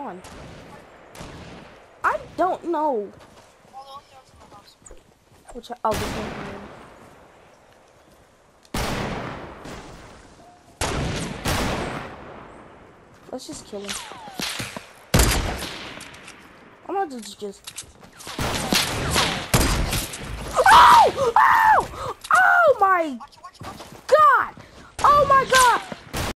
on? I don't know. Which oh, this one. Let's just kill him. I'm not just. Oh! Oh! Oh my God! Oh my God!